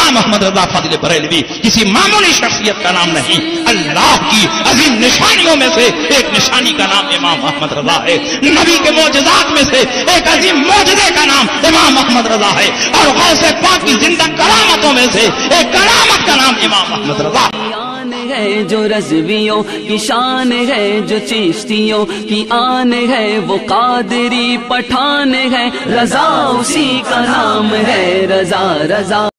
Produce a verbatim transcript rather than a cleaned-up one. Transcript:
इमाम अहमद रजा फाजिल बरेलवी किसी मामूली शख्सियत का नाम नहीं, अल्लाह की अजीम निशानियों में से एक निशानी का नाम इमाम अहमद रजा है। नबी के मोजज़ात में से एक अजीम मोजज़े का नाम इमाम अहमद रजा है, और गौसे पाक की जिंदा करामतों में से एक करामत का नाम इमाम अहमद रजा है। जो रज़वियों की शान है, जो चिश्तियों की आन है, वो कादरी पठान है, रजा उसी का नाम है, रजा रजा।